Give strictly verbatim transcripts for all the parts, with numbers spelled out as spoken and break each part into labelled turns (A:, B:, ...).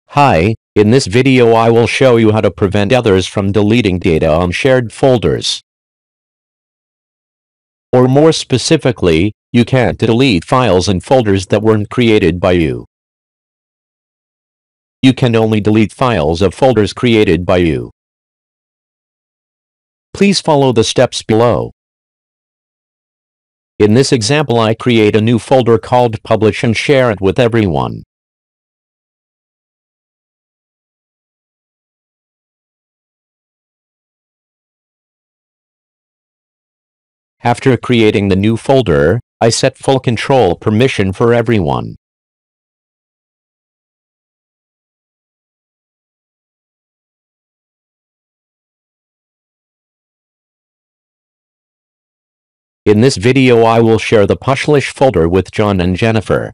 A: Hi, in this video I will show you how to prevent others from deleting data on shared folders. Or more specifically, you can't delete files and folders that weren't created by you. You can only delete files of folders created by you. Please follow the steps below. In this example I create a new folder called Publish and share it with everyone. After creating the new folder, I set full control permission for everyone. In this video I will share the Publish folder with John and Jennifer.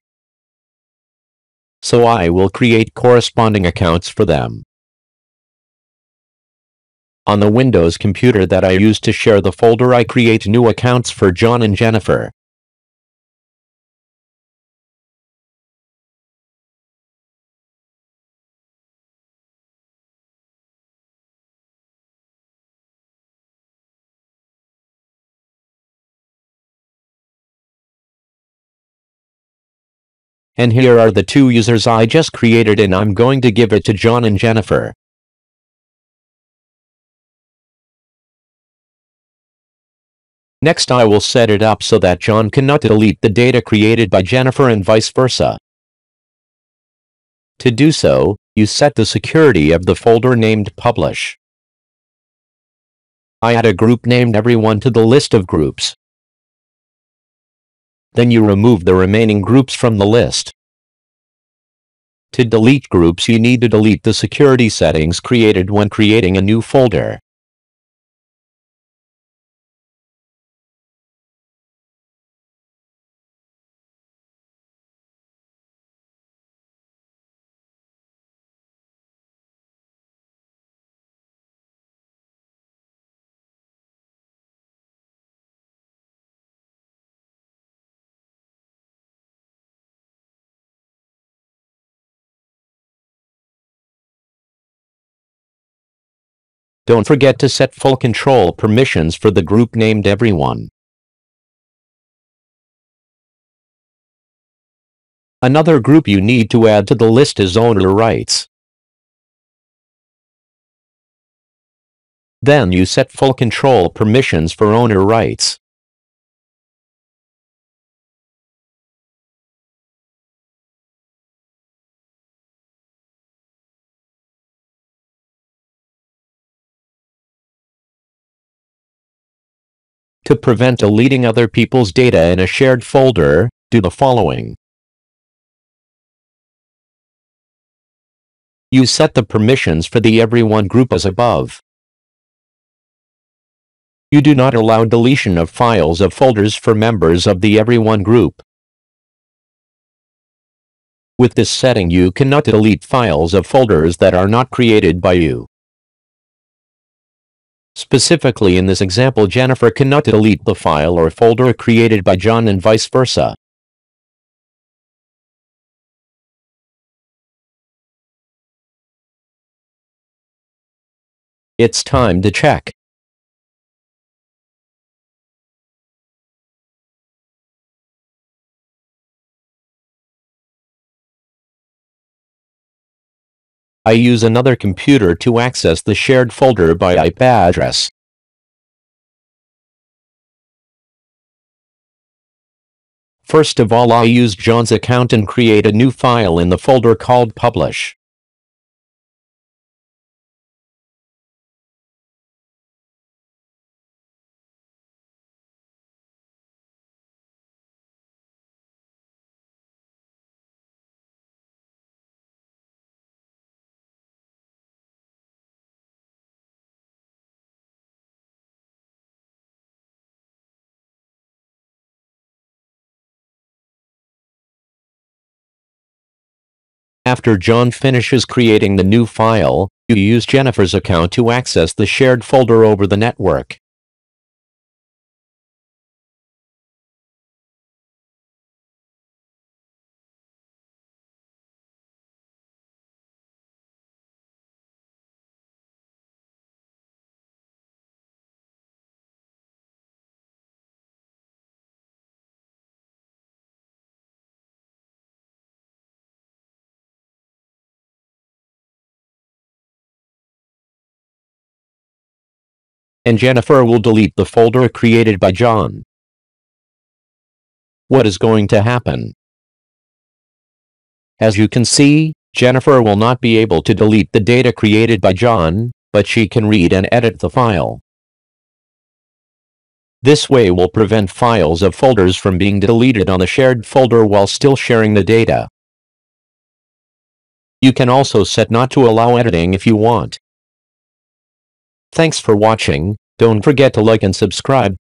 A: So I will create corresponding accounts for them. On the Windows computer that I use to share the folder, I create new accounts for John and Jennifer. And here are the two users I just created, and I'm going to give it to John and Jennifer. Next I will set it up so that John cannot delete the data created by Jennifer and vice versa. To do so, you set the security of the folder named Publish. I add a group named Everyone to the list of groups. Then you remove the remaining groups from the list. To delete groups, you need to delete the security settings created when creating a new folder. Don't forget to set full control permissions for the group named Everyone. Another group you need to add to the list is Owner Rights. Then you set full control permissions for owner rights. To prevent deleting other people's data in a shared folder, do the following. You set the permissions for the Everyone group as above. You do not allow deletion of files of folders for members of the Everyone group. With this setting, you cannot delete files of folders that are not created by you. Specifically in this example, Jennifer cannot delete the file or folder created by John and vice versa. It's time to check. I use another computer to access the shared folder by I P address. First of all, I use John's account and create a new file in the folder called Publish. After John finishes creating the new file, you use Jennifer's account to access the shared folder over the network. and Jennifer will delete the folder created by John. What is going to happen? As you can see, Jennifer will not be able to delete the data created by John, but she can read and edit the file. This way will prevent files of folders from being deleted on the shared folder while still sharing the data. You can also set not to allow editing if you want. Thanks for watching. Don't forget to like and subscribe.